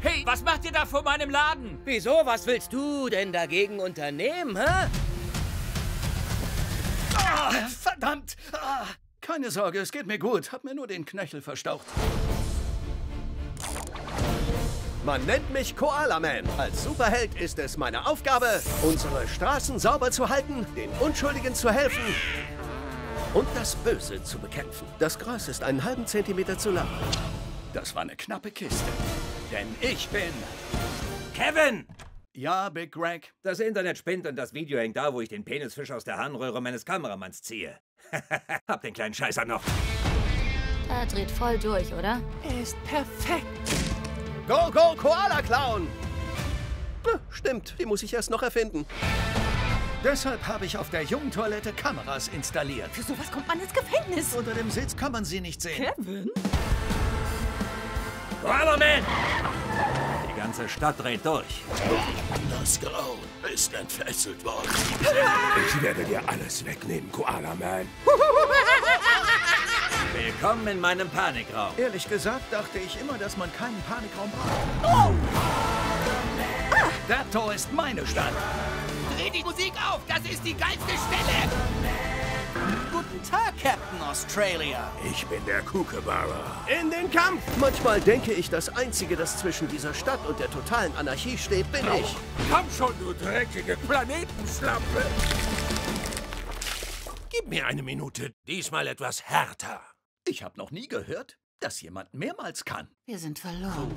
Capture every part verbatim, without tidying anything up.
Hey, was macht ihr da vor meinem Laden? Wieso? Was willst du denn dagegen unternehmen, hä? Ah, verdammt! Ah, keine Sorge, es geht mir gut. Hab mir nur den Knöchel verstaucht. Man nennt mich Koala Man. Als Superheld ist es meine Aufgabe, unsere Straßen sauber zu halten, den Unschuldigen zu helfen und das Böse zu bekämpfen. Das Gras ist einen halben Zentimeter zu lang. Das war eine knappe Kiste. Denn ich bin... Kevin! Ja, Big Greg? Das Internet spinnt und das Video hängt da, wo ich den Penisfisch aus der Harnröhre meines Kameramanns ziehe. Hab den kleinen Scheißer noch. Er dreht voll durch, oder? Er ist perfekt. Go, go, Koala Clown! Hm, stimmt, die muss ich erst noch erfinden. Deshalb habe ich auf der Jugendtoilette Kameras installiert. Für sowas kommt man ins Gefängnis. Unter dem Sitz kann man sie nicht sehen. Kevin? Koala Man! Die ganze Stadt dreht durch. Das Grauen ist entfesselt worden. Ich werde dir alles wegnehmen, Koala Man. Willkommen in meinem Panikraum. Ehrlich gesagt dachte ich immer, dass man keinen Panikraum braucht. Oh! Ah! Dapto ist meine Stadt. Dreh die Musik auf, das ist die geilste Stelle! Guten Tag, Captain Australia. Ich bin der Kookaburra. In den Kampf! Manchmal denke ich, das Einzige, das zwischen dieser Stadt und der totalen Anarchie steht, bin ich. Komm schon, du dreckige Planetenschlampe. Gib mir eine Minute. Diesmal etwas härter. Ich habe noch nie gehört, dass jemand mehrmals kann. Wir sind verloren.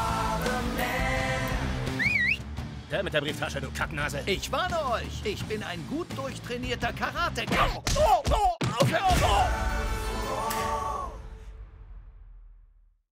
Der mit der Brieftasche, du Kacknase. Ich warne euch, ich bin ein gut durchtrainierter Karateka. Oh, oh, aufhören! Oh.